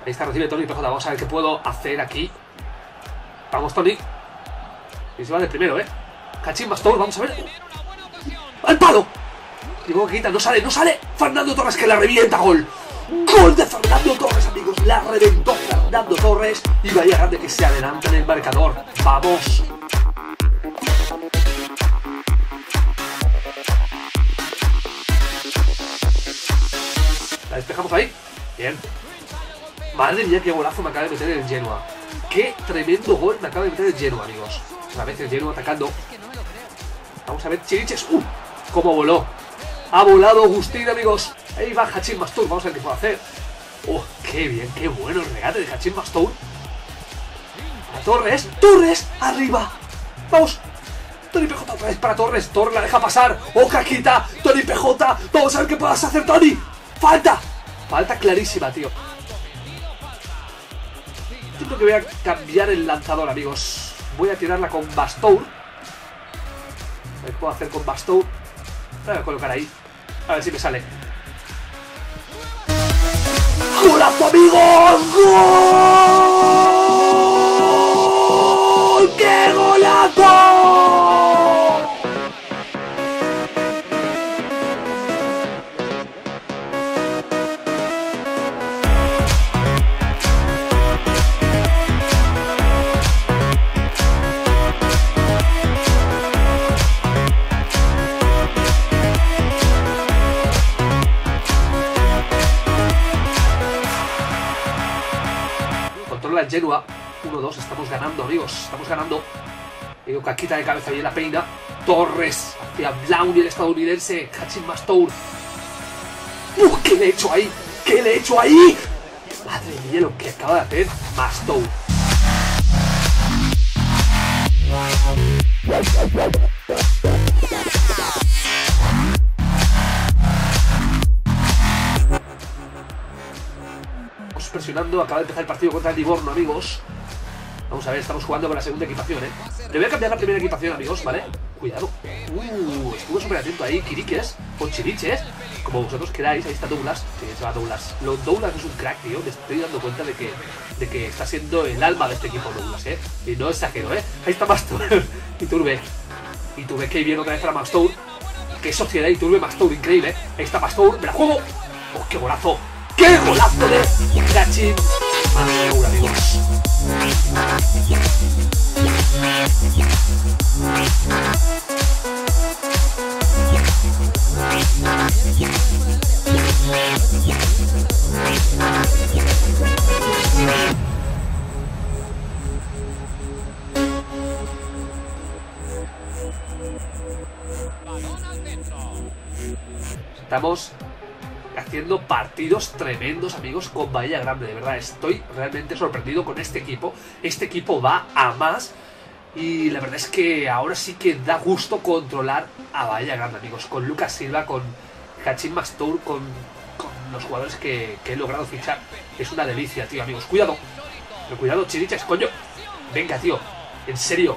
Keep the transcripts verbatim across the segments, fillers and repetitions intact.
Ahí está, recibe Tony P J. Vamos a ver qué puedo hacer aquí. Vamos, Tony. Y se va de primero, ¿eh? Cachín Mastor, vamos a ver. ¡Al palo! Digo que quita, no sale, no sale. Fernando Torres que la revienta, gol. Gol de Fernando Torres, amigos. La reventó Fernando Torres. Y vaya grande que se adelanta en el marcador. Vamos. La despejamos ahí. Bien. Madre mía, qué golazo me acaba de meter el Genoa. Qué tremendo gol me acaba de meter el Genoa, amigos. Otra vez el Genoa atacando. Vamos a ver, Chiriches. ¡Uh! ¡Cómo voló! Ha volado Agustín, amigos. Ahí va Hachim Mastur. Vamos a ver qué puede hacer. ¡Oh, qué bien! ¡Qué bueno el regate de Hachim Mastur! A Torres. ¡Torres! ¡Arriba! ¡Vamos! Tony P J otra vez para Torres. Torres la deja pasar. ¡Oh, caquita! Tony P J. Vamos a ver qué puedas hacer, Tony. ¡Falta! Falta clarísima, tío. Yo creo que voy a cambiar el lanzador, amigos. Voy a tirarla con Bastour. A ver qué puedo hacer con Bastour. Voy a colocar ahí. A ver si me sale. ¡Golazo, amigos! ¡Gol! ¡Qué golazo! El Genoa, uno dos, estamos ganando, amigos, estamos ganando. Digo, caquita de cabeza y en la peina. Torres hacia Brown y el estadounidense. Hachim Mastur. ¡Uh! ¿Qué le he hecho ahí? ¿Qué le he hecho ahí? Madre mía, lo que acaba de hacer Mastur. Presionando, acaba de empezar el partido contra el Livorno, amigos. Vamos a ver, estamos jugando con la segunda equipación, ¿eh? Le voy a cambiar la primera equipación, amigos, ¿vale? Cuidado. Uh, estuvo súper atento ahí, Quiriques o Chiriches, como vosotros queráis. Ahí está Douglas. Sí, se va Douglas. Lo, Douglas es un crack, tío. Me estoy dando cuenta de que, de que está siendo el alma de este equipo, Douglas, ¿eh? Y no exagero, ¿eh? Ahí está Mastur. Iturbe. Iturbe, qué bien otra vez para Mastur. Qué sociedad, Iturbe, Mastur, increíble, ¿eh? Ahí está Mastur, me la juego. ¡Oh, qué golazo! ¡Qué golazo de Hachim Mastur, amigos! Estamos haciendo partidos tremendos, amigos, con Bahía Grande. De verdad, estoy realmente sorprendido con este equipo. Este equipo va a más. Y la verdad es que ahora sí que da gusto controlar a Bahía Grande, amigos. Con Lucas Silva, con Hachim Mastur, con, con los jugadores que, que he logrado fichar. Es una delicia, tío, amigos. Cuidado. Pero cuidado, Chiriches, coño. Venga, tío. En serio.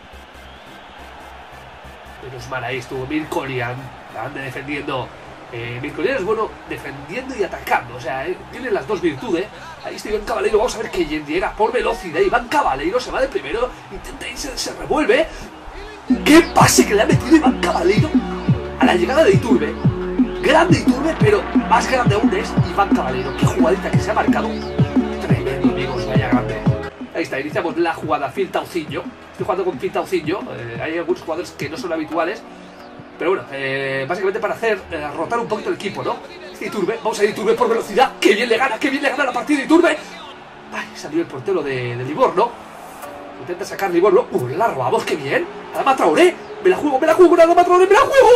Menos mal, ahí estuvo Mirkolian. Grande defendiendo. Eh, Mirkolian es bueno defendiendo y atacando. O sea, eh, tiene las dos virtudes. Ahí está Iván Cabaleiro. Vamos a ver que llega por velocidad. Iván Cabaleiro se va de primero. Intenta irse, se revuelve. ¡Qué pase que le ha metido Iván Cabaleiro a la llegada de Iturbe! Grande Iturbe, pero más grande aún es Iván Cabaleiro. ¡Qué jugadita que se ha marcado! Tremendo, amigos. Vaya grande. Ahí está, iniciamos la jugada. Phil Taucinho. Estoy jugando con Phil Taucinho. Eh, hay algunos jugadores que no son habituales. Pero bueno, eh, básicamente para hacer eh, rotar un poquito el equipo, ¿no? Iturbe, vamos a ir Iturbe por velocidad. ¡Qué bien le gana! ¡Qué bien le gana la partida Iturbe! ¡Ay! Salió el portero de, de Livorno. Intenta sacar Livorno. ¡Uh! ¡La robamos! ¡Qué bien! Adama Traoré. ¡Me la juego! ¡Me la juego! ¡Adama Traoré! ¡Me la juego!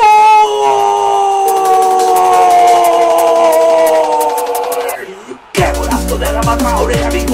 ¡Qué golazo de Adama Traoré, amigos!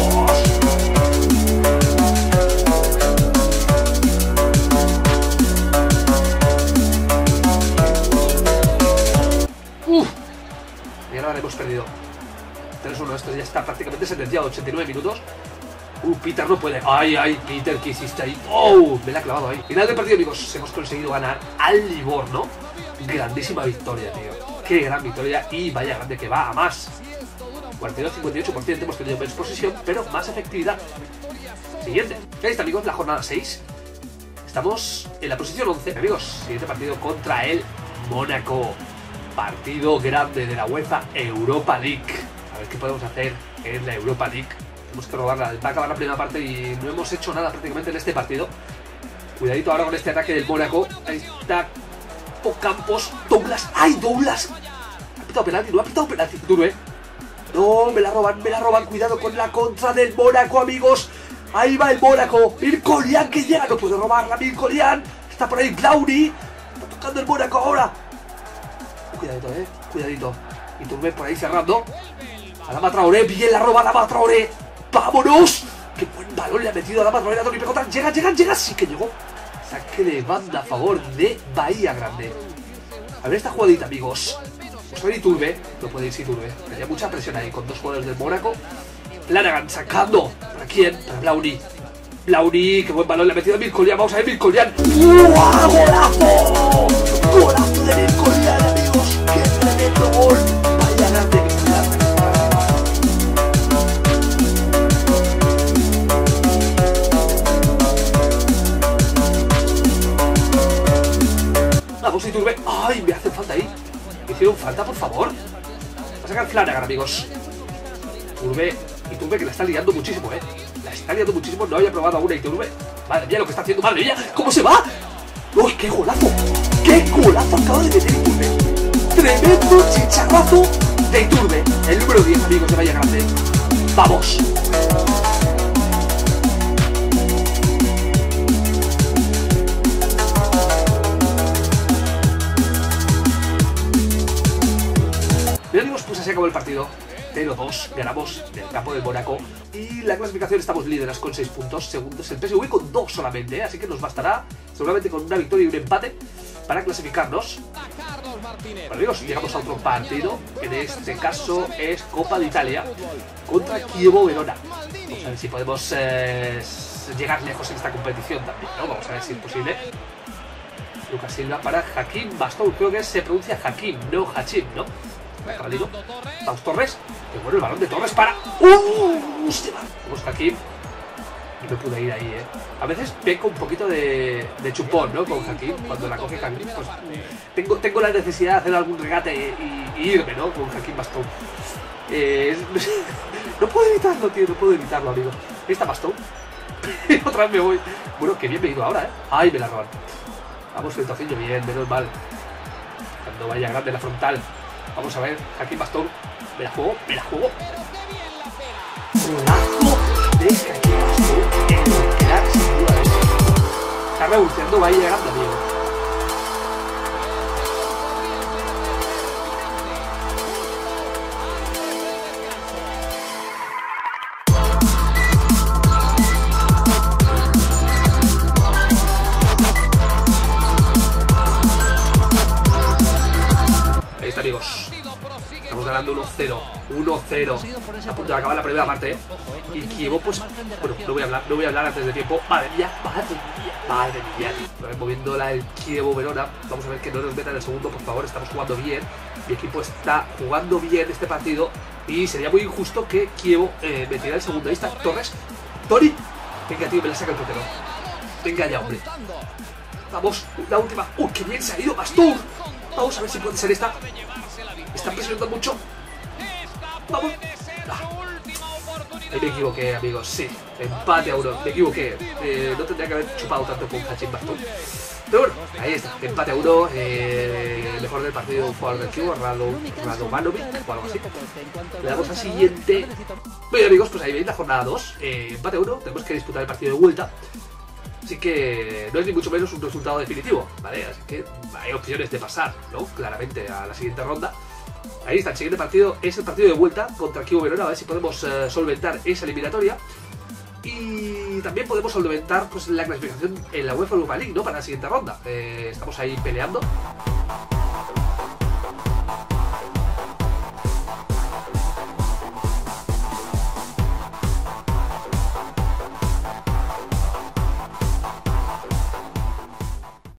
Hemos perdido tres uno, esto ya está prácticamente sentenciado. Ochenta y nueve minutos. Uh, Peter no puede. Ay, ay, Peter, ¿qué hiciste ahí? Oh, me la ha clavado ahí. Final del partido, amigos. Hemos conseguido ganar al Livorno. Grandísima victoria, tío. Qué gran victoria. Y vaya grande que va a más. cuarenta y dos cincuenta y ocho por ciento, hemos tenido menos posesión, pero más efectividad. Siguiente. Ahí está, amigos, la jornada seis. Estamos en la posición once, amigos. Siguiente partido contra el Mónaco. Partido grande de la UEFA Europa League. A ver qué podemos hacer en la Europa League. Tenemos que robarla. Va a acabar la primera parte y no hemos hecho nada prácticamente en este partido. Cuidadito ahora con este ataque del Mónaco. Ahí está Ocampos. Douglas. ¡Ay, Douglas! Ha pitado penalti, no ha pitado penalti. Turbe. No, me la roban, me la roban. Cuidado con la contra del Mónaco, amigos. Ahí va el Mónaco. Mirkolian que llega. No puede robarla. Mirkolian. Está por ahí Glauni. Está tocando el Mónaco ahora. Cuidadito, eh. Cuidadito. Y Turbe por ahí cerrando. Adama Traoré. Bien la roba Adama Traoré. ¡Vámonos! ¡Qué buen balón le ha metido Adama Traoré a Toni Pecota! ¡Llega, llega, llega! Sí que llegó. Saque de banda a favor de Bahía Grande. A ver esta jugadita, amigos. Pues a ver Iturbe. No puede irse Iturbe. Tenía mucha presión ahí con dos jugadores del Mónaco. Flanagan sacando. ¿Para quién? Para Blauni. Blauni, qué buen balón le ha metido a Mirkolian. Vamos a ver Mirkolian. ¡Uah, golazo! ¡Golazo de Mirkolian, amigos! ¡Qué tremendo gol! Bahía Grande que está dando. Vamos, Iturbe. ¡Ay, me hacen falta ahí! ¿Me hicieron falta, por favor? Va a sacar Flanagan, amigos. Iturbe, Iturbe que la está liando muchísimo, eh. La está liando muchísimo. No había probado aún a Iturbe. Madre mía, lo que está haciendo. Madre mía, ¿cómo se va? ¡Uy, qué golazo! ¡Qué golazo acaba de meter Iturbe! Tremendo chicharrazo de Iturbe. El número diez, amigos, de Bahía Grande. ¡Vamos! Bien, amigos, pues así acabó el partido. cero dos, ganamos del campo del Mónaco. Y la clasificación estamos líderes con seis puntos. Segundos el P S V con dos solamente, ¿eh? Así que nos bastará seguramente con una victoria y un empate para clasificarnos. Bueno, amigos, llegamos a otro partido. En este caso es Copa de Italia contra Chievo Verona. Vamos a ver si podemos eh, llegar lejos en esta competición también, ¿no? Vamos a ver si es posible. Lucas Silva para Hakim Bastón. Creo que se pronuncia Hakim, no Hachim, ¿no? Cabalino. Vamos, Torres. Qué bueno el balón de Torres para... ¡Uh! Se va. Vamos, Hakim. No me pude ir ahí, eh. A veces peco un poquito de, de chupón, ¿no? Con Hakim. Cuando la coge Hakim, pues tengo, tengo la necesidad de hacer algún regate y, y irme, ¿no? Con Hakim Bastón. Eh, no puedo evitarlo, tío. No puedo evitarlo, amigo. Ahí está Bastón. Otra vez me voy. Bueno, qué bien me he ido ahora, ¿eh? Ay, me la roban. Vamos, el tocinho, bien, menos mal. Cuando vaya grande la frontal. Vamos a ver, Hakim Bastón. Me la juego, me la juego. Golazo de Hakim Bastón. El crack, sin duda. Está revolucionando, va a ir llegando, amigo. Ahí está, amigos. Estamos ganando uno cero, uno cero. A punto de acabar la primera parte, ¿eh? Y Chievo, pues, bueno, no voy a hablar, no voy a hablar antes de tiempo. Madre mía, madre mía, madre mía. Lo ves moviendo la del Chievo Verona. Vamos a ver que no nos metan el segundo, por favor. Estamos jugando bien. Mi equipo está jugando bien este partido. Y sería muy injusto que Chievo eh, metiera el segundo. Ahí está Torres. Toni. Venga, tío, me la saca el portero. Venga ya, hombre. Vamos, la última. ¡Uy, qué bien se ha ido Bastón! Vamos a ver si puede ser esta. Están presionando mucho. Vamos. Ah. Ahí me equivoqué, amigos. Sí, empate a uno. Me equivoqué. Eh, no tendría que haber chupado tanto con Hakim Bastón. Pero bueno, ahí está. Empate a uno. Eh, mejor del partido un jugador del equipo, Rado, Radomanovic o algo así. Le damos al siguiente. Bueno, amigos, pues ahí veis la jornada dos. Eh, empate a uno. Tenemos que disputar el partido de vuelta. Así que no es ni mucho menos un resultado definitivo, ¿vale? Así que hay opciones de pasar, ¿no? Claramente a la siguiente ronda. Ahí está, el siguiente partido es el partido de vuelta contra Chievo Verona, a ver si podemos uh, solventar esa eliminatoria. Y también podemos solventar pues, la clasificación en la UEFA Europa League, ¿no? Para la siguiente ronda. Eh, estamos ahí peleando.